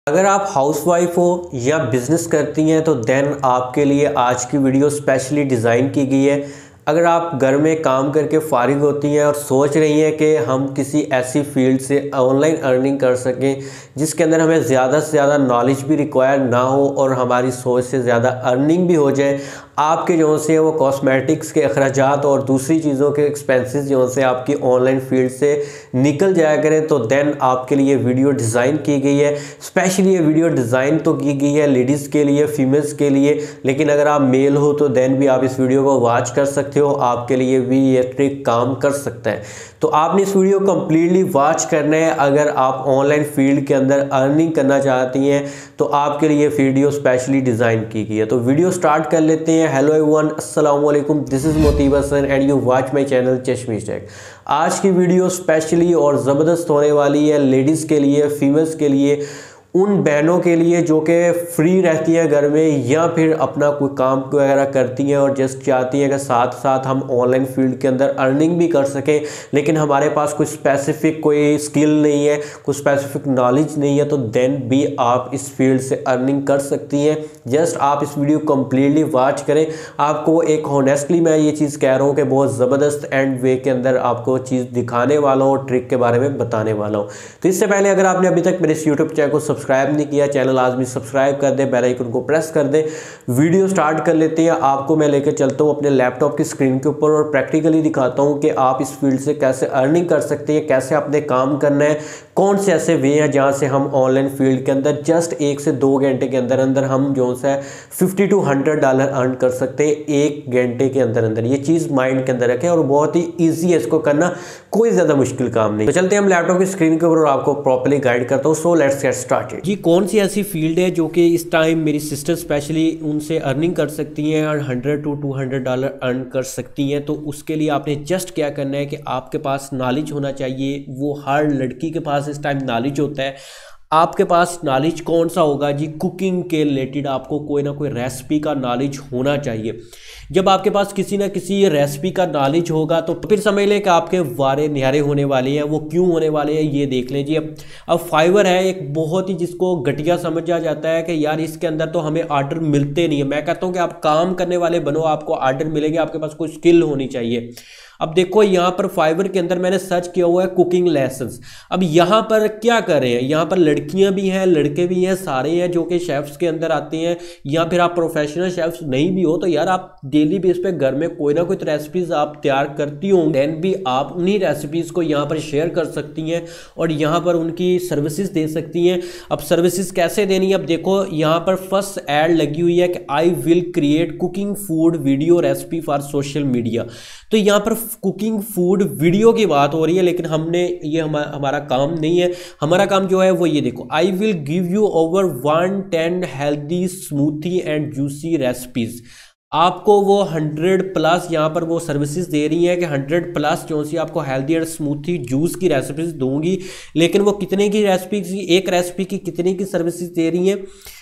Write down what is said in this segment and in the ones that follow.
अगर आप हाउसवाइफ हो या बिज़नेस करती हैं तो देन आपके लिए आज की वीडियो स्पेशली डिज़ाइन की गई है। अगर आप घर में काम करके फ़ारिग होती हैं और सोच रही हैं कि हम किसी ऐसी फील्ड से ऑनलाइन अर्निंग कर सकें जिसके अंदर हमें ज़्यादा से ज़्यादा नॉलेज भी रिक्वायर ना हो और हमारी सोच से ज़्यादा अर्निंग भी हो जाए, आपके जो से वो कॉस्मेटिक्स के अखराजात और दूसरी चीज़ों के एक्सपेंसेस जो से आपकी ऑनलाइन फील्ड से निकल जाया करें, तो देन आपके लिए वीडियो डिज़ाइन की गई है। स्पेशली ये वीडियो डिज़ाइन तो की गई है लेडीज़ के लिए, फीमेल्स के लिए, लेकिन अगर आप मेल हो तो देन भी आप इस वीडियो को वॉच कर सकते हो, आपके लिए भी ये ट्रिक काम कर सकता है। तो आपने इस वीडियो को कम्प्लीटली वॉच करना है। अगर आप ऑनलाइन फील्ड के अंदर अर्निंग करना चाहती हैं तो आपके लिए वीडियो स्पेशली डिज़ाइन की गई है। तो वीडियो स्टार्ट कर लेते हैं। हेलो एवरीवन, अस्सलाम वालेकुम, this is Motib Hasan and you watch my channel Chashmish tech. आज की वीडियो स्पेशली और ज़बरदस्त होने वाली है लेडीज़ के लिए, फीमेल्स के लिए, उन बहनों के लिए जो कि फ्री रहती हैं घर में या फिर अपना कोई काम वगैरह करती हैं और जस्ट चाहती हैं कि साथ साथ हम ऑनलाइन फील्ड के अंदर अर्निंग भी कर सकें, लेकिन हमारे पास कुछ स्पेसिफिक कोई स्किल नहीं है, कुछ स्पेसिफिक नॉलेज नहीं है, तो देन भी आप इस फील्ड से अर्निंग कर सकती हैं। जस्ट आप इस वीडियो कम्प्लीटली वॉच करें। आपको एक होनेस्टली मैं ये चीज़ कह रहा हूँ कि बहुत ज़बरदस्त एंड वे के अंदर आपको चीज़ दिखाने वाला हूँ, ट्रिक के बारे में बताने वाला हूँ। तो इससे पहले अगर आपने अभी तक मेरे इस यूट्यूब चैनल को सब्सक्राइब नहीं किया, चैनल आजमी सब्सक्राइब कर दें, बेल आइकन को प्रेस कर दें। वीडियो स्टार्ट कर लेते हैं। आपको मैं लेकर चलता हूँ अपने लैपटॉप की स्क्रीन के ऊपर और प्रैक्टिकली दिखाता हूँ कि आप इस फील्ड से कैसे अर्निंग कर सकते हैं, कैसे अपने काम करना है, कौन से ऐसे वे हैं जहाँ से हम ऑनलाइन फील्ड के अंदर जस्ट 1 से 2 घंटे के अंदर अंदर हम जो है $50 to $100 अर्न कर सकते हैं 1 घंटे के अंदर अंदर। ये चीज़ माइंड के अंदर रखें और बहुत ही ईजी है इसको करना, कोई ज़्यादा मुश्किल काम नहीं। तो चलते हैं हम लैपटॉप की स्क्रीन के ऊपर और आपको प्रॉपर्ली गाइड करता हूँ। So let's get started. जी, कौन सी ऐसी फील्ड है जो कि इस टाइम मेरी सिस्टर स्पेशली उनसे अर्निंग कर सकती हैं और $100 to $200 अर्न कर सकती हैं। तो उसके लिए आपने जस्ट क्या करना है कि आपके पास नॉलेज होना चाहिए। वो हर लड़की के पास इस टाइम नॉलेज होता है। आपके पास नॉलेज कौन सा होगा जी? कुकिंग के रिलेटेड आपको कोई ना कोई रेसिपी का नॉलेज होना चाहिए। जब आपके पास किसी ना किसी रेसिपी का नॉलेज होगा तो फिर समझ लें कि आपके वारे न्यारे होने वाले हैं। वो क्यों होने वाले हैं ये देख लें जी। अब फाइवर है एक बहुत ही जिसको घटिया समझा जाता है कि यार इसके अंदर तो हमें ऑर्डर मिलते नहीं है। मैं कहता हूँ कि आप काम करने वाले बनो, आपको ऑर्डर मिलेंगे, आपके पास कोई स्किल होनी चाहिए। अब देखो यहाँ पर फाइवर के अंदर मैंने सर्च किया हुआ है कुकिंग लेसन्स। अब यहाँ पर क्या कर रहे हैं, यहाँ पर लड़कियाँ भी हैं, लड़के भी हैं, सारे हैं जो कि शेफ्स के अंदर आते हैं। या फिर आप प्रोफेशनल शेफ्स नहीं भी हो तो यार आप डेली बेस पे घर में कोई ना कोई रेसिपीज आप तैयार करती होंगी, देन भी आप उन्हीं रेसिपीज़ को यहाँ पर शेयर कर सकती हैं और यहाँ पर उनकी सर्विसेज दे सकती हैं। अब सर्विसेज कैसे देनी है? अब देखो यहाँ पर फर्स्ट ऐड लगी हुई है कि I will create cooking food video recipe for social media. तो यहाँ पर कुकिंग फूड वीडियो की बात हो रही है, लेकिन हमने ये हमारा काम नहीं है। हमारा काम जो है वो ये देखो, I will give you over 110 healthy smoothie and juicy recipes. आपको वो 100+ यहाँ पर वो सर्विसेज दे रही है कि 100+ जो सी आपको हेल्दी एंड स्मूथी जूस की रेसिपीज दूंगी। लेकिन वो कितने की रेसिपी, एक रेसिपी की कितने की सर्विसेज दे रही है?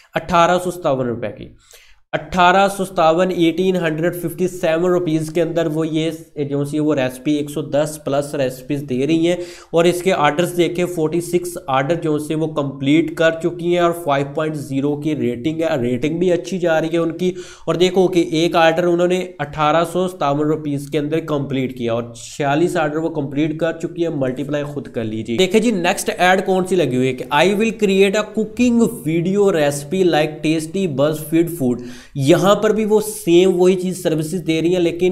1857 रुपये की। 1857 1857 रुपीज़ के अंदर वो ये जो सी वो रेसिपी 110+ रेसिपीज़ दे रही हैं। और इसके आर्डर्स देखे 46 आर्डर जो से वो कंप्लीट कर चुकी हैं और 5.0 की रेटिंग है। रेटिंग भी अच्छी जा रही है उनकी। और देखो कि एक आर्डर उन्होंने 1857 रुपीज़ के अंदर कंप्लीट किया और 46 आर्डर वो कंप्लीट कर चुकी है। मल्टीप्लाई खुद कर लीजिए। देखिए जी, नेक्स्ट ऐड कौन सी लगी हुई है कि I will create a cooking video recipe like tasty BuzzFeed food. यहां पर भी वो सेम वही चीज सर्विसेज दे रही है, लेकिन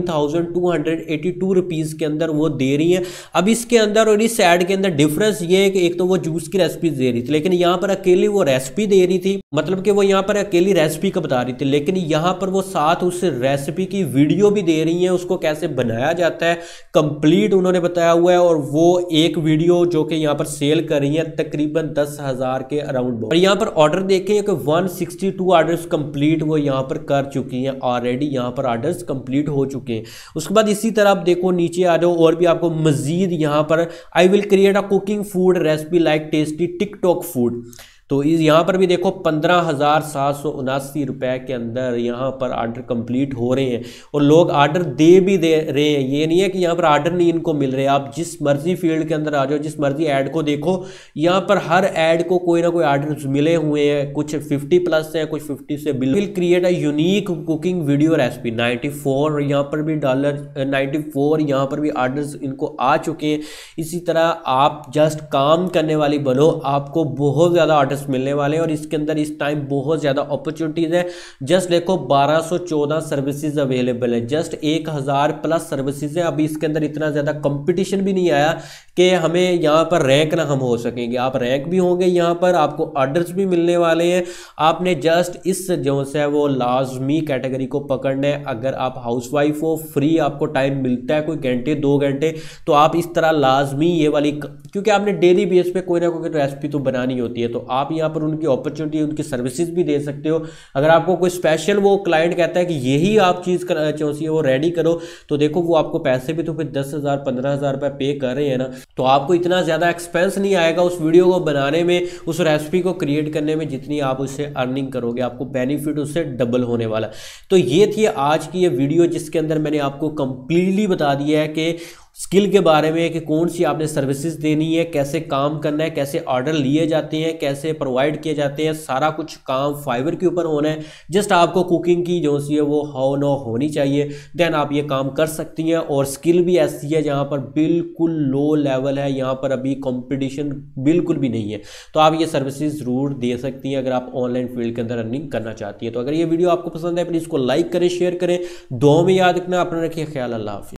9282 रुपीज के अंदर वो दे रही है। अब इसके अंदर और इस ऐड के अंदर डिफरेंस ये है कि एक तो वो जूस की रेसिपी दे रही थी, लेकिन यहां पर अकेली वो रेसिपी दे रही थी, मतलब कि वो यहां पर अकेली रेसिपी का बता रही थी, लेकिन यहां पर वो साथ उस रेसिपी की वीडियो भी दे रही है, उसको कैसे बनाया जाता है कंप्लीट उन्होंने बताया हुआ है। और वो एक वीडियो जो कि यहाँ पर सेल कर रही है तकरीबन 10,000 के अराउंड। और यहाँ पर ऑर्डर देखें कि 162 ऑर्डर्स कंप्लीट वो यहाँ पर कर चुकी हैं ऑलरेडी। यहाँ पर ऑर्डर्स कंप्लीट हो चुके हैं। उसके बाद इसी तरह आप देखो नीचे आ जाओ और भी आपको मजीद यहाँ पर I will create a cooking food recipe like tasty TikTok food. तो इस यहाँ पर भी देखो 15,779 रुपए के अंदर यहाँ पर आर्डर कंप्लीट हो रहे हैं और लोग आर्डर दे रहे हैं। ये नहीं है कि यहाँ पर आर्डर नहीं इनको मिल रहे। आप जिस मर्जी फील्ड के अंदर आ जाओ, जिस मर्जी ऐड को देखो, यहाँ पर हर ऐड को कोई ना कोई आर्डर मिले हुए हैं। कुछ 50 प्लस हैं, कुछ 50 से will create a unique cooking video recipe 94 यहाँ पर भी $94 यहाँ पर भी आर्डर्स इनको आ चुके हैं। इसी तरह आप जस्ट काम करने वाली बनो, आपको बहुत ज़्यादा आर्डर्स मिलने वाले हैं और इसके अंदर इस टाइम बहुत ज़्यादा अपॉर्चुनिटीज़ है। जस्ट देखो 1214 सर्विसेज अवेलेबल है, जस्ट 1000 प्लस सर्विसेज है। अभी इसके अंदर इतना ज़्यादा कंपटीशन भी नहीं आया कि हमें यहाँ पर रैंक ना हम हो सकेंगे। आप रैंक भी होंगे, यहाँ पर आपको ऑर्डर्स भी मिलने वाले हैं। आपने जस्ट इस जो है वो लाजमी कैटेगरी को पकड़ना है। अगर आप हाउसवाइफ हो, फ्री आपको टाइम मिलता है कोई घंटे 2 घंटे, तो आप इस तरह लाजमी ये वाली, क्योंकि आपने डेली बेस पे कोई ना कोई रेसिपी तो बनानी होती है, तो आप यहाँ पर उनकी अपॉर्चुनिटी, उनकी सर्विसेज भी दे सकते हो। अगर आपको कोई स्पेशल वो क्लाइंट कहता है कि यही आप चीज़ चाहिए वो रेडी करो, तो देखो वो आपको पैसे भी तो फिर 10,000 15,000 रुपये पे कर रहे हैं ना, तो आपको इतना ज़्यादा एक्सपेंस नहीं आएगा उस वीडियो को बनाने में, उस रेसिपी को क्रिएट करने में, जितनी आप उससे अर्निंग करोगे आपको बेनिफिट उससे डबल होने वाला। तो ये थी आज की ये वीडियो जिसके अंदर मैंने आपको कंप्लीटली बता दिया है कि स्किल के बारे में, कि कौन सी आपने सर्विसेज देनी है, कैसे काम करना है, कैसे ऑर्डर लिए जाते हैं, कैसे प्रोवाइड किए जाते हैं। सारा कुछ काम फाइवर के ऊपर होना है। जस्ट आपको कुकिंग की जो सी है वो हाउ नो होनी चाहिए, देन आप ये काम कर सकती हैं। और स्किल भी ऐसी है जहाँ पर बिल्कुल लो लेवल है, यहाँ पर अभी कंपटीशन बिल्कुल भी नहीं है, तो आप ये सर्विसेज ज़रूर दे सकती हैं अगर आप ऑनलाइन फील्ड के अंदर अर्निंग करना चाहती हैं। तो अगर ये वीडियो आपको पसंद है प्लीज़ इसको लाइक करें, शेयर करें, दुआ में याद रखना। अपना रखिए ख्याल। अल्लाह हाफिज़।